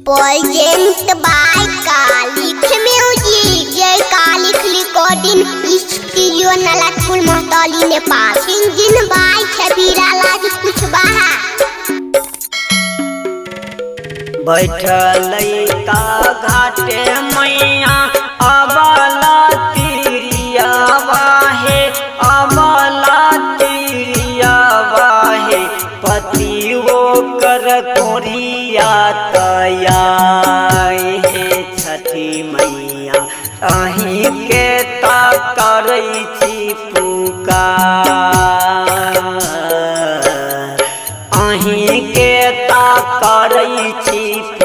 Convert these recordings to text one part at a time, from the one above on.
Present by Kalik Music, Jai Kalik Recording Studio, Nalatpur, Mahtali, Nepal. Singing by Shabira Laj Kuchbaha. बैठल का घाटे मैया अबला तिरिया बाहे अबला तिरिया बाहे पति वो कर कोरिया तया हे छठी मैया अहीं के ता करै छी पुकार अहीं के ता करै छी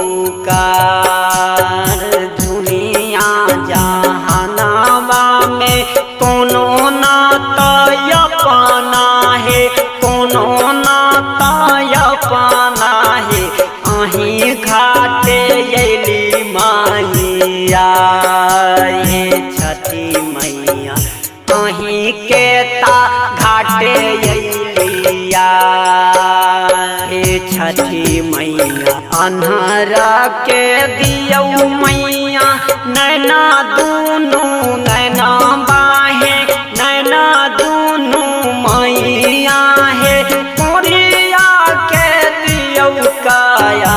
पुकार दुनिया जहानावा में कोनो नाता अपना है कोनो नाता अपना है अहीं घाटे अयली मैया हे छठी मैया अहीं के ता घाटे अयलिया हे छठी मैया अन्हरा के दियौ मैया नैना दूनू नैना बाहे नैना दूनू मैया हे कोरिया के दियौ काया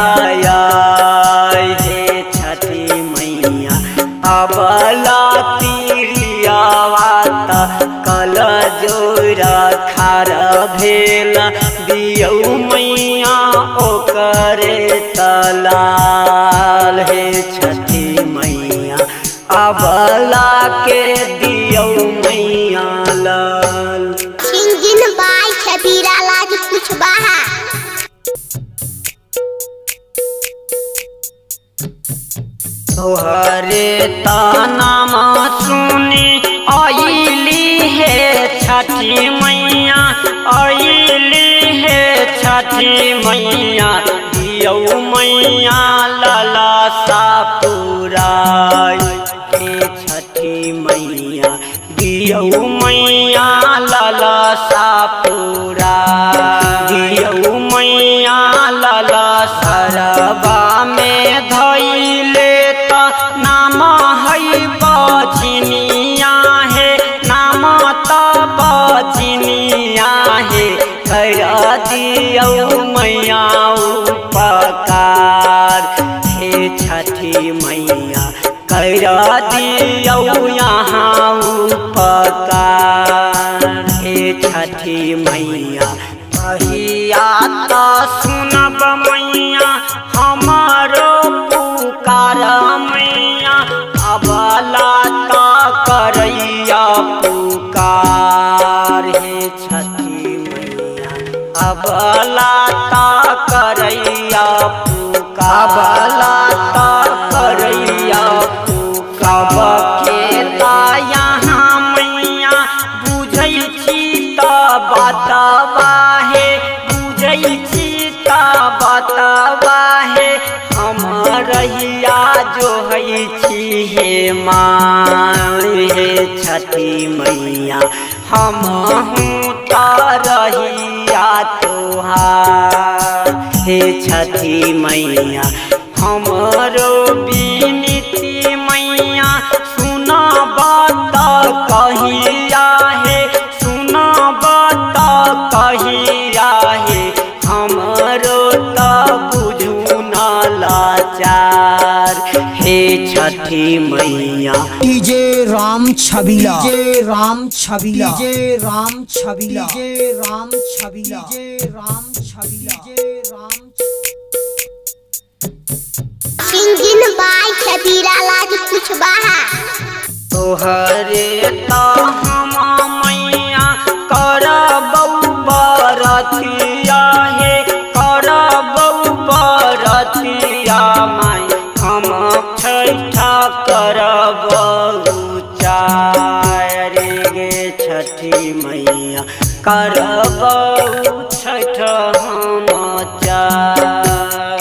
हे छठी मैया अबला तिरिया वाता कल जोरा खार भेल दियौ मैया ओकरे तलाल हे छठी मैया अबला के दियौ मैया लाल। Singing by Shabira Laj Kuchbaha. तोहरे तानाम सुनी आइली है छठी मैया आइली है छठी मैया दियौ मैया लाला सा पुराई हे छठी मैया दियौ मैया लाला सा पुराई दियौ मैया लाला सरबा में धइले नाम है बजनिया है नाम तो बजनिया है कर दियौ मैया उपकार हे छठी मैया कर दियौ यहाँ उपकार हे छठी मैया कहिया तो सुनब मैया हमारो पुकार मैया अबला ता करैया पुकार हे छठी मैया अबला ता करैया पुकार अबला ता करैया पुकार के ता यहाँ मैया बुझै छी ता बतबा हे बुझै छी ता बतबा हे रहिया जो है छी हे माँ हे छठी मैया हम हूँ ता रहिया तोहार हे छठी मैया हमरो विनती मैया सुना बात कहिया हे सुना बात कहिया हे हमरो ता बुझू ना लाचार हे Chhathi Maiya. DJ Ram Chhabila DJ Ram Chhabila DJ Ram Chhabila DJ Ram Chhabila DJ Ram Chhabila DJ Ram. Singing by Shabira Laj Kuchbaha. तोहरे ता हम मैया करबौ बरतिया हे करबौ बरतिया माई हम छठा करबौ चार गे छठी मैया करबौ छठ हम चार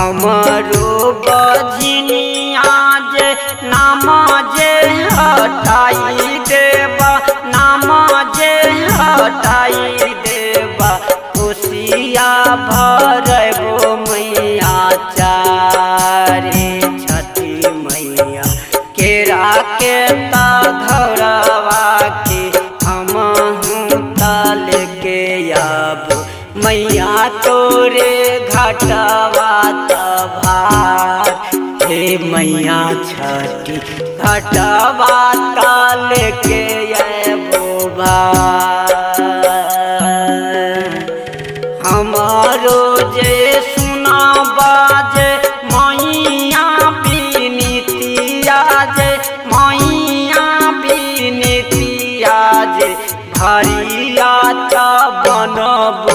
हमरो बजनिया जे नाम जे हट रे घटवा भार हे मैया छठी घटवा लेके हमारो जे सुना बाजे मैया बिनतिया जे मैया बिनतिया जे भरिया बनबो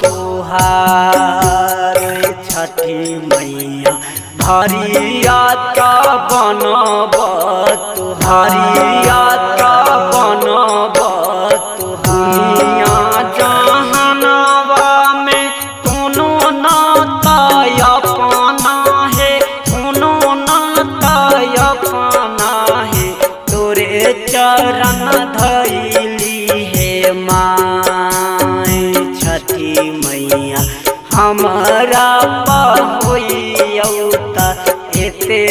तुहार छठी मैया भरिया बनब तुहारिया बनब तुहारिया जहानवा में कोनो नाता अपना है कोनो नाता अपना है तोरे चरण धैली है माय छठी मैया हमारा पहुँचौता एते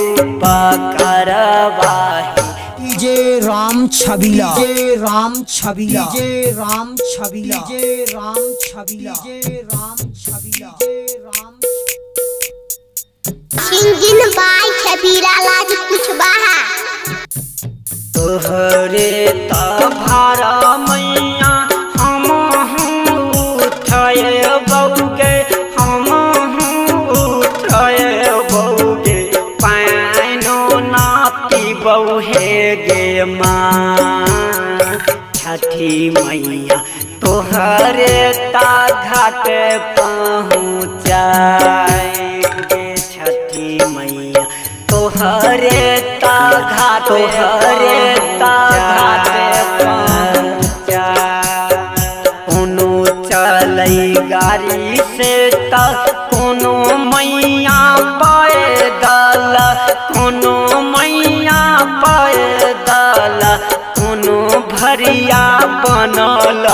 उपकारवाही जे राम छबीला जे राम छबीला जे राम छबीला जे राम छबीला जे राम छबीला जे राम सिंगिन बाई छबीला लाज कुछ बहा तोहरे भारा मैया हम उठाए बउगे हम उठाए बउगे पानो ना पीबौ हे गे माँ छठी मैया तोहरे घाट पहुँचाए गे छठी मैया तोहरे घाट कोनो चलै गाड़ी से कोनो मैया पैदल कोनो मैया पैदल कोनो भरिया बनल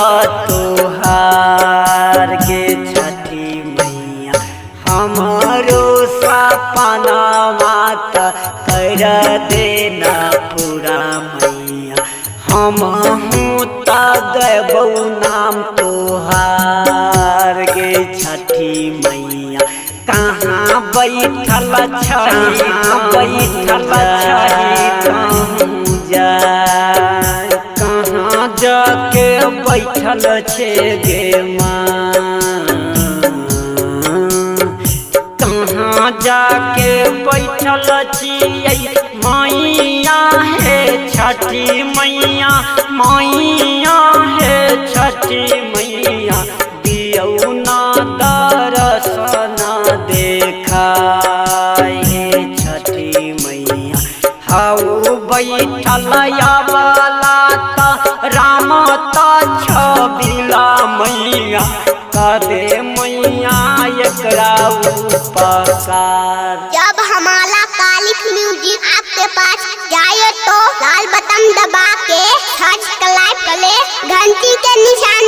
तोहार गे छठी मैया हमारो सपनावा कर देना पूरा मैया हम गबौ नाम तोहार गे छठी मैया कहाँ बैठल छही कहाँ जाके बैठल छे गे माँ कहाँ जाके बैठल छियै मैया हे छठी मैया मैया हे छठी मैया दियौ ना दर्शन देखाय हे छठी मैया हाउ बैठल वाला राम छबीला मैया कदे मैया एकरा उपकार। जब हमारा कालिक म्यूजिक आपके पास जाए तो लाल बटन दबा के सब्सक्राइब कर ले, घंटी के निशान